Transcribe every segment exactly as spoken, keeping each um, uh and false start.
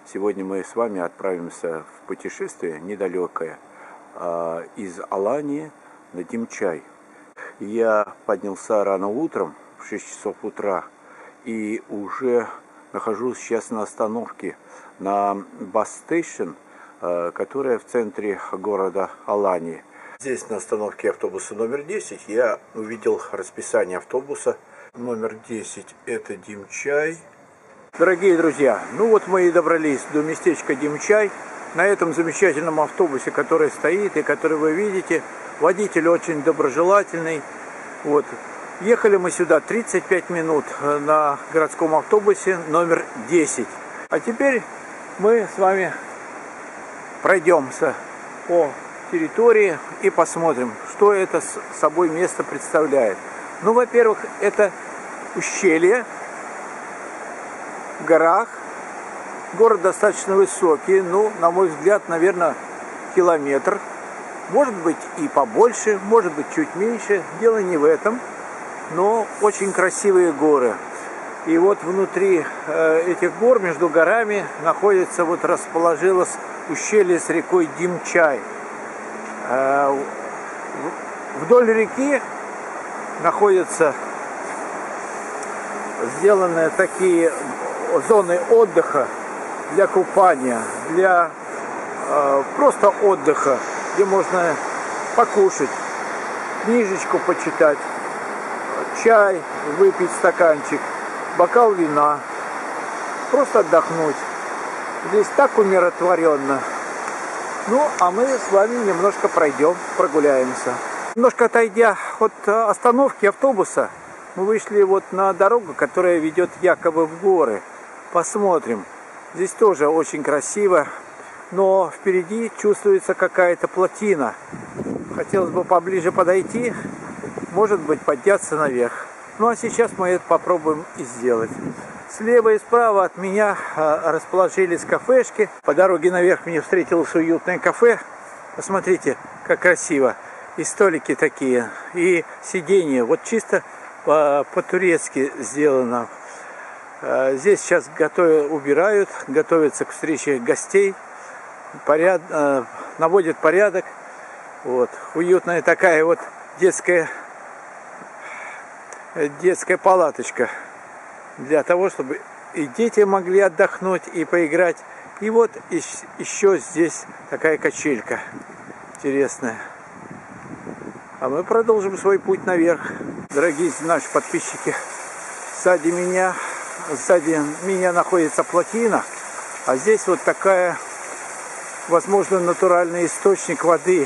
Сегодня мы с вами отправимся в путешествие недалекое э, из Алании на Димчай. Я поднялся рано утром, в шесть часов утра, и уже нахожусь сейчас на остановке на бас-стейшн, э, которая в центре города Алании. Здесь на остановке автобуса номер десять я увидел расписание автобуса. Номер десять это Димчай. Дорогие друзья, ну вот мы и добрались до местечка Димчай. На этом замечательном автобусе, который стоит и который вы видите, водитель очень доброжелательный. Вот. Ехали мы сюда тридцать пять минут на городском автобусе номер десять. А теперь мы с вами пройдемся по территории и посмотрим, что это собой место представляет. Ну, во-первых, это ущелье в горах. Город достаточно высокий, ну, на мой взгляд, наверное, километр. Может быть и побольше, может быть чуть меньше. Дело не в этом, но очень красивые горы. И вот внутри э, этих гор, между горами, находится, вот расположилось ущелье с рекой Димчай. Э, вдоль реки находятся сделаны такие зоны отдыха для купания, для э, просто отдыха, где можно покушать, книжечку почитать, чай, выпить стаканчик, бокал вина, просто отдохнуть. Здесь так умиротворенно. Ну, а мы с вами немножко пройдем, прогуляемся. Немножко отойдя от остановки автобуса, мы вышли вот на дорогу, которая ведет якобы в горы. Посмотрим. Здесь тоже очень красиво, но впереди чувствуется какая-то плотина. Хотелось бы поближе подойти, может быть, подняться наверх. Ну а сейчас мы это попробуем и сделать. Слева и справа от меня расположились кафешки. По дороге наверх мне встретилось уютное кафе. Посмотрите, как красиво. И столики такие, и сиденья. Вот чисто по-турецки сделано. Здесь сейчас готовят, убирают, готовятся к встрече гостей, поряд, наводят порядок. Вот. Уютная такая вот детская, детская палаточка для того, чтобы и дети могли отдохнуть и поиграть. И вот еще здесь такая качелька интересная. А мы продолжим свой путь наверх. Дорогие наши подписчики, сзади меня, сзади меня находится плотина, а здесь вот такая, возможно, натуральный источник воды.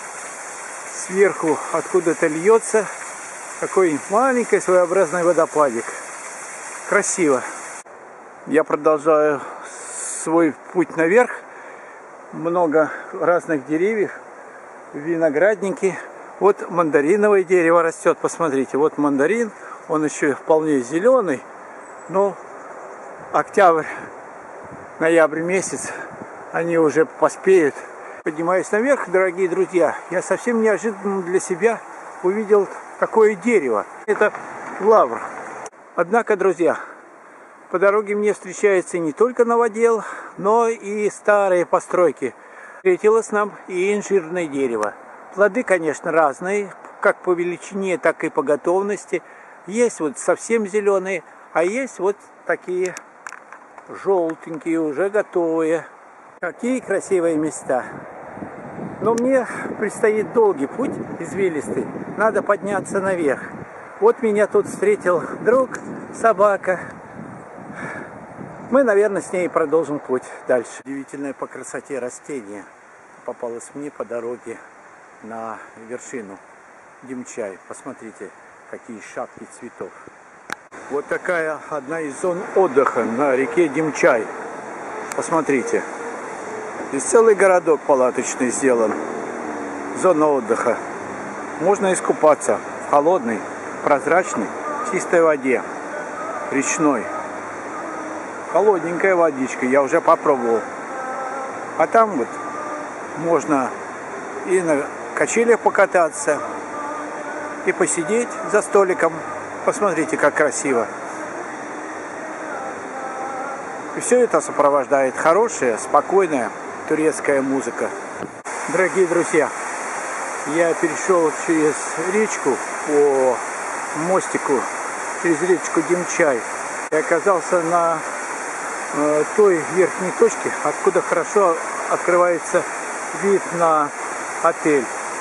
Сверху откуда-то льется такой маленький своеобразный водопадик. Красиво. Я продолжаю свой путь наверх. Много разных деревьев, виноградники. Вот мандариновое дерево растет, посмотрите, вот мандарин, он еще вполне зеленый, но октябрь, ноябрь месяц, они уже поспеют. Поднимаясь наверх, дорогие друзья, я совсем неожиданно для себя увидел такое дерево. Это лавр. Однако, друзья, по дороге мне встречается не только новодел, но и старые постройки. Встретилось нам и инжирное дерево. Плоды, конечно, разные, как по величине, так и по готовности. Есть вот совсем зеленые, а есть вот такие желтенькие, уже готовые. Какие красивые места. Но мне предстоит долгий путь, извилистый. Надо подняться наверх. Вот меня тут встретил друг, собака. Мы, наверное, с ней продолжим путь дальше. Удивительное по красоте растение попалось мне по дороге на вершину Димчай. Посмотрите, какие шапки цветов. Вот такая одна из зон отдыха на реке Димчай. Посмотрите. Здесь целый городок палаточный сделан. Зона отдыха. Можно искупаться в холодной, прозрачной, чистой воде. Речной. Холодненькая водичка. Я уже попробовал. А там вот можно и на качелях покататься, и посидеть за столиком. Посмотрите, как красиво. И все это сопровождает хорошая, спокойная турецкая музыка. Дорогие друзья, я перешел через речку по мостику, через речку Димчай, и оказался на э, той верхней точке, откуда хорошо открывается вид на отель.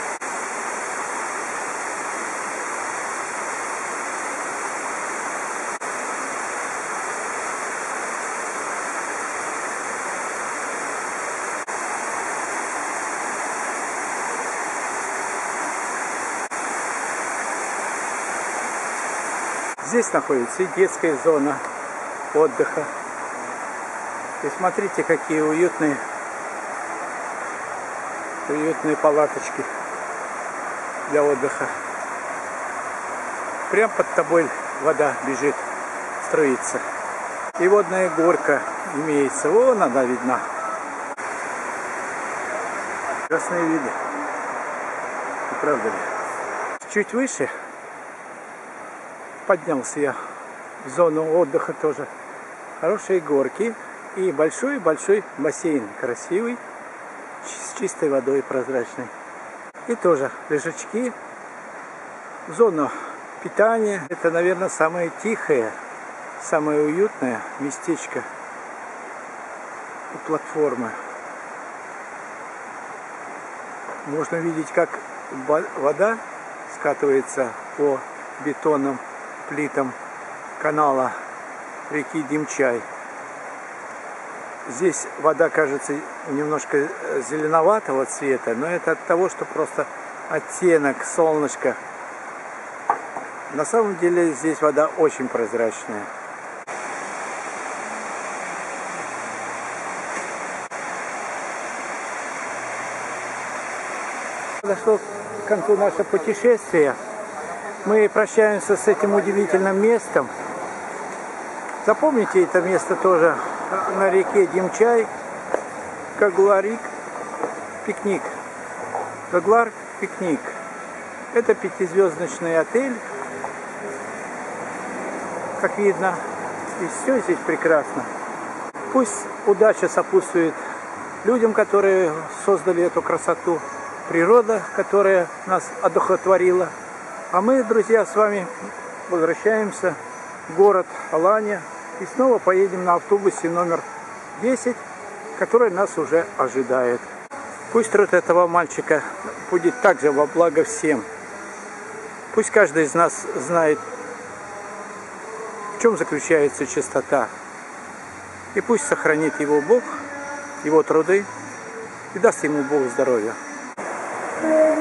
Здесь находится и детская зона отдыха. И смотрите, какие уютные, уютные палаточки для отдыха. Прям под тобой вода бежит, струится. И водная горка имеется. Вон она видна. Красные виды. Не правда ли? Чуть выше поднялся я в зону отдыха тоже. Хорошие горки и большой-большой бассейн. Красивый, с чистой водой прозрачной. И тоже лежачки. Зона питания. Это, наверное, самое тихое, самое уютное местечко у платформы. Можно видеть, как вода скатывается по бетонным плитам канала реки Димчай. Здесь вода кажется немножко зеленоватого цвета, но это от того, что просто оттенок, солнышко. На самом деле здесь вода очень прозрачная. Подошло к концу наше путешествие. Мы прощаемся с этим удивительным местом. Запомните это место тоже на реке Димчай. Гагларик пикник. Гаглар пикник. Это пятизвездочный отель, как видно. И все здесь прекрасно. Пусть удача сопутствует людям, которые создали эту красоту. Природа, которая нас одухотворила. А мы, друзья, с вами возвращаемся в город Аланья и снова поедем на автобусе номер десять, который нас уже ожидает. Пусть труд этого мальчика будет также во благо всем. Пусть каждый из нас знает, в чем заключается чистота. И пусть сохранит его Бог, его труды, и даст ему Бог здоровья.